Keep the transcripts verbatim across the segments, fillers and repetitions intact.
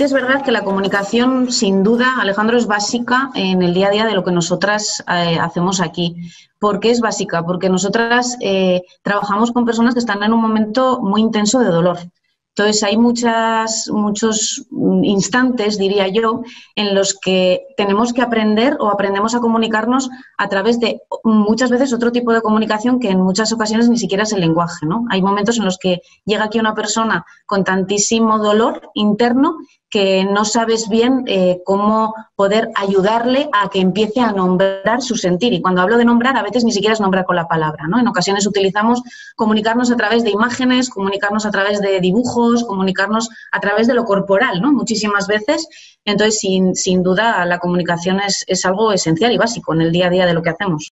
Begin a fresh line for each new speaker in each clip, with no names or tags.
que es verdad que la comunicación, sin duda, Alejandro, es básica en el día a día de lo que nosotras eh, hacemos aquí. ¿Por qué es básica? Porque nosotras eh, trabajamos con personas que están en un momento muy intenso de dolor. Entonces, hay muchas, muchos instantes, diría yo, en los que tenemos que aprender o aprendemos a comunicarnos a través de muchas veces otro tipo de comunicación que en muchas ocasiones ni siquiera es el lenguaje, ¿no? Hay momentos en los que llega aquí una persona con tantísimo dolor interno que no sabes bien eh, cómo poder ayudarle a que empiece a nombrar su sentir. Y cuando hablo de nombrar, a veces ni siquiera es nombrar con la palabra, ¿no? En ocasiones utilizamos comunicarnos a través de imágenes, comunicarnos a través de dibujos, comunicarnos a través de lo corporal, ¿no? Muchísimas veces. Entonces, sin, sin duda, la comunicación es, es algo esencial y básico en el día a día de lo que hacemos.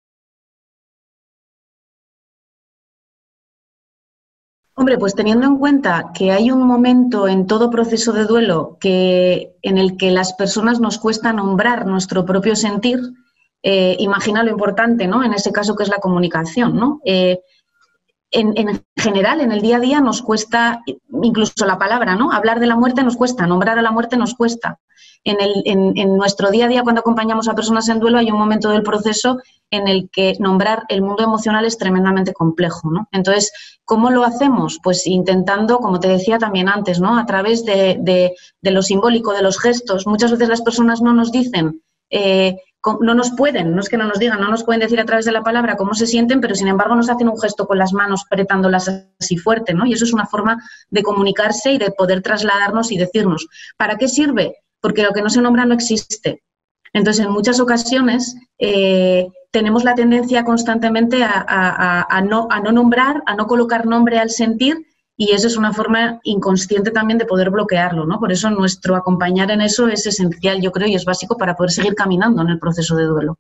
Hombre, pues teniendo en cuenta que hay un momento en todo proceso de duelo que, en el que las personas nos cuesta nombrar nuestro propio sentir, eh, imagina lo importante, ¿no? En ese caso que es la comunicación, ¿no? Eh, en, en general, en el día a día nos cuesta, incluso la palabra, ¿no? Hablar de la muerte nos cuesta, nombrar a la muerte nos cuesta. En, el, en, en nuestro día a día, cuando acompañamos a personas en duelo, hay un momento del proceso en el que nombrar el mundo emocional es tremendamente complejo, ¿no? Entonces, ¿cómo lo hacemos? Pues intentando, como te decía también antes, ¿no? A través de, de, de lo simbólico, de los gestos. Muchas veces las personas no nos dicen, eh, no nos pueden, no es que no nos digan, no nos pueden decir a través de la palabra cómo se sienten, pero sin embargo nos hacen un gesto con las manos apretándolas así fuerte, ¿no? Y eso es una forma de comunicarse y de poder trasladarnos y decirnos, ¿para qué sirve? Porque lo que no se nombra no existe. Entonces, en muchas ocasiones eh, tenemos la tendencia constantemente a, a, a, no, a no nombrar, a no colocar nombre al sentir, y eso es una forma inconsciente también de poder bloquearlo, ¿no? Por eso nuestro acompañar en eso es esencial, yo creo, y es básico para poder seguir caminando en el proceso de duelo.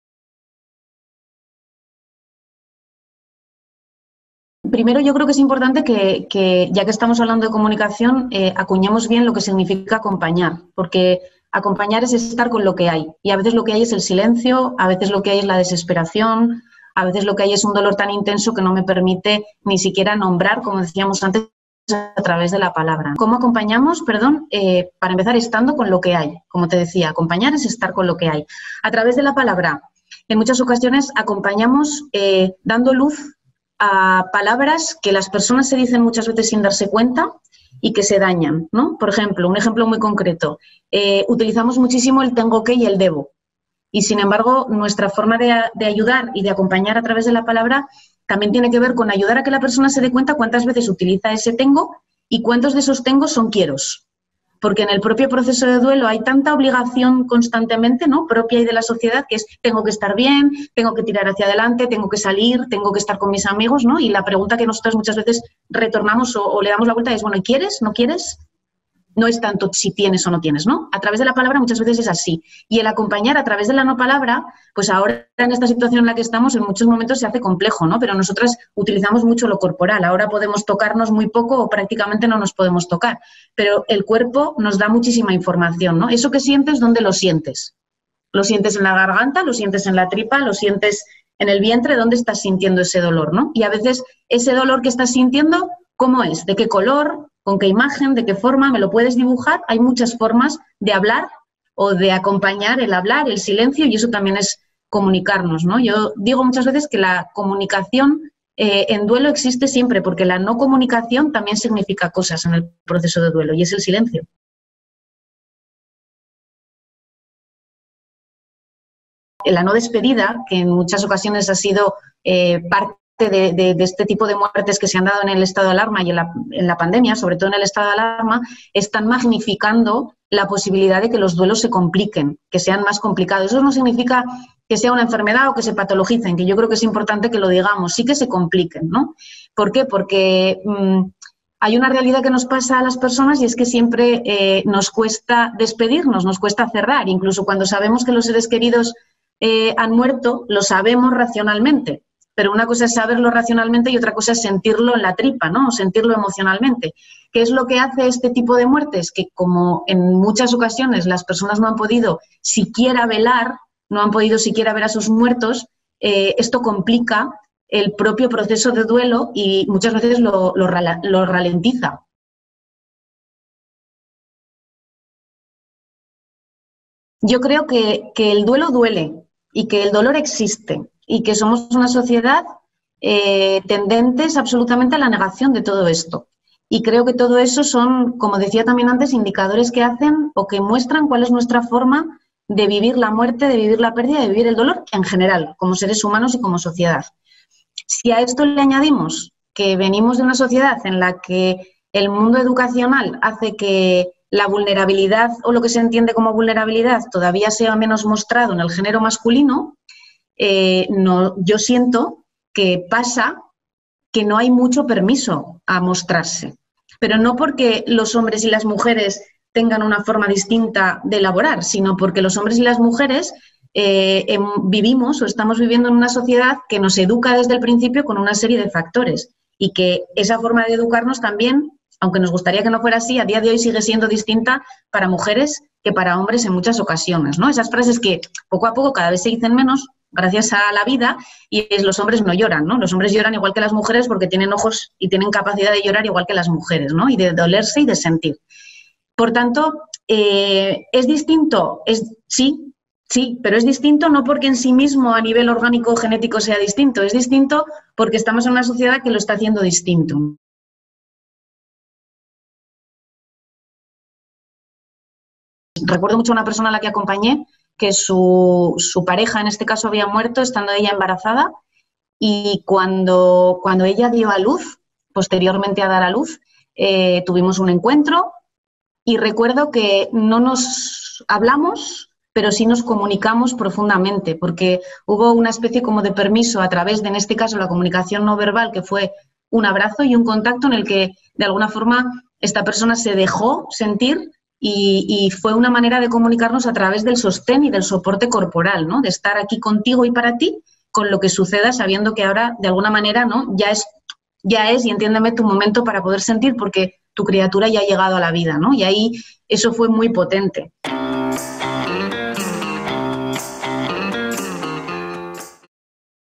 Primero, yo creo que es importante que, que ya que estamos hablando de comunicación, eh, acuñemos bien lo que significa acompañar, porque acompañar es estar con lo que hay, y a veces lo que hay es el silencio, a veces lo que hay es la desesperación, a veces lo que hay es un dolor tan intenso que no me permite ni siquiera nombrar, como decíamos antes, a través de la palabra. ¿Cómo acompañamos? Perdón, eh, para empezar, estando con lo que hay. Como te decía, acompañar es estar con lo que hay. A través de la palabra, en muchas ocasiones acompañamos eh, dando luz a palabras que las personas se dicen muchas veces sin darse cuenta y que se dañan, ¿no? Por ejemplo, un ejemplo muy concreto, eh, utilizamos muchísimo el tengo que y el debo. Y, sin embargo, nuestra forma de, de ayudar y de acompañar a través de la palabra también tiene que ver con ayudar a que la persona se dé cuenta cuántas veces utiliza ese tengo y cuántos de esos tengo son quieros. Porque en el propio proceso de duelo hay tanta obligación constantemente, ¿no?, propia y de la sociedad, que es tengo que estar bien, tengo que tirar hacia adelante, tengo que salir, tengo que estar con mis amigos, ¿no? Y la pregunta que nosotros muchas veces retornamos o, o le damos la vuelta es, bueno, ¿quieres? ¿No quieres? No es tanto si tienes o no tienes, ¿no? A través de la palabra muchas veces es así. Y el acompañar a través de la no palabra, pues ahora en esta situación en la que estamos, en muchos momentos se hace complejo, ¿no? Pero nosotras utilizamos mucho lo corporal. Ahora podemos tocarnos muy poco o prácticamente no nos podemos tocar. Pero el cuerpo nos da muchísima información, ¿no? Eso que sientes, ¿dónde lo sientes? ¿Lo sientes en la garganta? ¿Lo sientes en la tripa? ¿Lo sientes en el vientre? ¿Dónde estás sintiendo ese dolor, no? Y a veces ese dolor que estás sintiendo, ¿cómo es? ¿De qué color? ¿Con qué imagen? ¿De qué forma? ¿Me lo puedes dibujar? Hay muchas formas de hablar o de acompañar el hablar, el silencio, y eso también es comunicarnos, ¿no? Yo digo muchas veces que la comunicación eh, en duelo existe siempre, porque la no comunicación también significa cosas en el proceso de duelo, y es el silencio. La no despedida, que en muchas ocasiones ha sido eh, parte De, de, de este tipo de muertes que se han dado en el estado de alarma y en la, en la pandemia, sobre todo en el estado de alarma, están magnificando la posibilidad de que los duelos se compliquen, que sean más complicados. Eso no significa que sea una enfermedad o que se patologicen, que yo creo que es importante que lo digamos, sí que se compliquen, ¿no? ¿Por qué? Porque mmm, hay una realidad que nos pasa a las personas y es que siempre eh, nos cuesta despedirnos, nos cuesta cerrar, incluso cuando sabemos que los seres queridos eh, han muerto, lo sabemos racionalmente. Pero una cosa es saberlo racionalmente y otra cosa es sentirlo en la tripa, ¿no? O sentirlo emocionalmente. ¿Qué es lo que hace este tipo de muertes? Que como en muchas ocasiones las personas no han podido siquiera velar, no han podido siquiera ver a sus muertos, eh, esto complica el propio proceso de duelo y muchas veces lo, lo, lo ralentiza. Yo creo que, que el duelo duele y que el dolor existe y que somos una sociedad eh, tendentes absolutamente a la negación de todo esto. Y creo que todo eso son, como decía también antes, indicadores que hacen o que muestran cuál es nuestra forma de vivir la muerte, de vivir la pérdida, de vivir el dolor en general, como seres humanos y como sociedad. Si a esto le añadimos que venimos de una sociedad en la que el mundo educacional hace que la vulnerabilidad o lo que se entiende como vulnerabilidad todavía sea menos mostrado en el género masculino, eh, no, yo siento que pasa que no hay mucho permiso a mostrarse. Pero no porque los hombres y las mujeres tengan una forma distinta de elaborar, sino porque los hombres y las mujeres eh, eh, vivimos o estamos viviendo en una sociedad que nos educa desde el principio con una serie de factores y que esa forma de educarnos también, aunque nos gustaría que no fuera así, a día de hoy sigue siendo distinta para mujeres que para hombres en muchas ocasiones, ¿no? Esas frases que poco a poco cada vez se dicen menos gracias a la vida y es los hombres no lloran, ¿no? Los hombres lloran igual que las mujeres porque tienen ojos y tienen capacidad de llorar igual que las mujeres, ¿no? Y de dolerse y de sentir. Por tanto, eh, ¿es distinto? Es, sí, sí, pero es distinto no porque en sí mismo a nivel orgánico o genético sea distinto, es distinto porque estamos en una sociedad que lo está haciendo distinto. Recuerdo mucho a una persona a la que acompañé que su, su pareja en este caso había muerto estando ella embarazada y cuando, cuando ella dio a luz, posteriormente a dar a luz, eh, tuvimos un encuentro y recuerdo que no nos hablamos, pero sí nos comunicamos profundamente porque hubo una especie como de permiso a través de, en este caso, la comunicación no verbal, que fue un abrazo y un contacto en el que de alguna forma esta persona se dejó sentir. Y, y fue una manera de comunicarnos a través del sostén y del soporte corporal, ¿no? De estar aquí contigo y para ti, con lo que suceda, sabiendo que ahora, de alguna manera, ¿no? Ya es, ya es, y entiéndeme, tu momento para poder sentir, porque tu criatura ya ha llegado a la vida, ¿no? Y ahí eso fue muy potente.